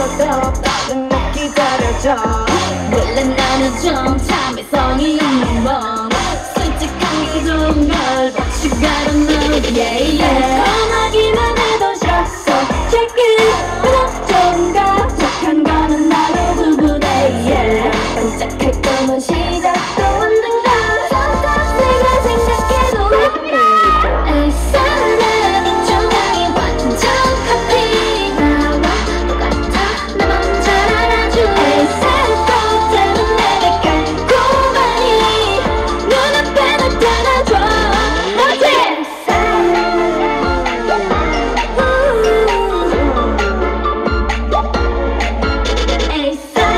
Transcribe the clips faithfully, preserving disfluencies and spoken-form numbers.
있어도 다른 못 기다려줘. 원래 나는 좀 참을성이 있는 놈. 솔직한 게 좋은 걸 But you gotta know yeah yeah. 달콤하기만 해도 싫었어 Check it 하나 좋은가 착한 거는 나로 구분해 yeah. 반짝할 거면 시작도 없는가 내가 생각해도 에이 사랑하는 조각이 완전 커피 나와 똑같아 내 맘 잘 알아줘. 에이 살포되는 내게 달콤하니 눈앞에 나타나줘. 너지 에이 살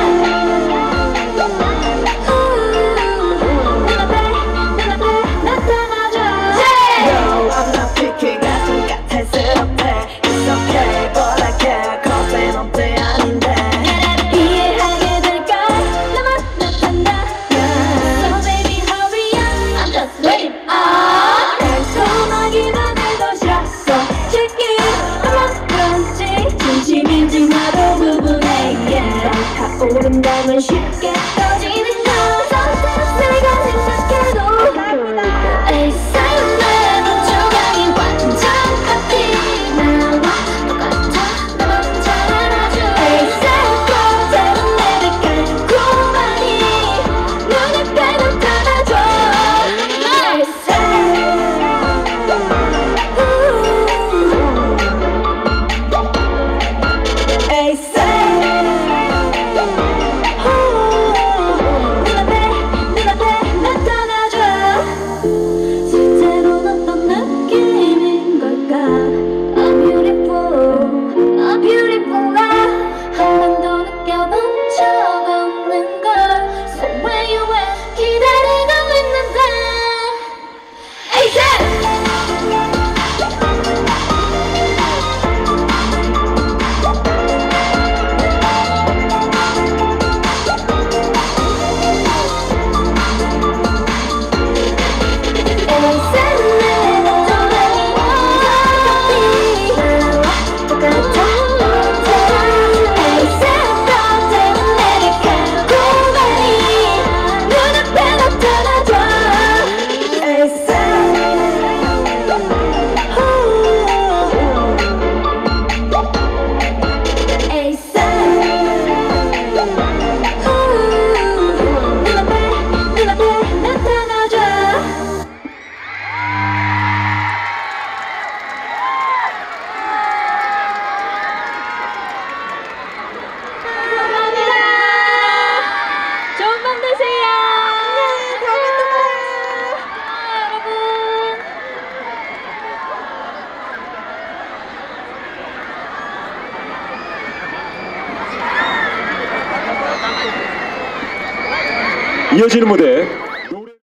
No, I'm not picky. 같은 까탈스럽대. It's okay, but I care. 겁에 넘대 아닌데. 이해하게 될까? 나만 나타나. So baby, hurry up. I'm just waiting up. 달콤하기만 해도 싫었어. Check it. 아마 그런지 진심인지 나도 구분해. Yeah. 타오른다면 쉽게 꺼지는 거. Sometimes 내가 생각해도. 에이 설레는 조각이 완전 커피 나와 똑같아 내 맘 잘 알아줘. 에이 살포되는 내게 달콤하니 눈앞에 나타나줘. 에이 살 에이 살 눈앞에 눈앞에 나타나줘. 실제로는 어떤 느낌인 걸까? I'm beautiful, I'm beautiful love. 한 번도 느껴본 적 없는 걸. So where you at? 기다리고 있는데. 에이 살 에이 설레는 조각이 완전 커피 나와 똑같아 에이 살포되는 내게 달콤하니 눈앞에 나타나줘. 에이 살 에이 살 눈앞에 눈앞에 나타나줘. 감사합니다. 좋은 밤 되세요. 네, 다음에 또 봐요. 아, 여러분. 이어지는 무대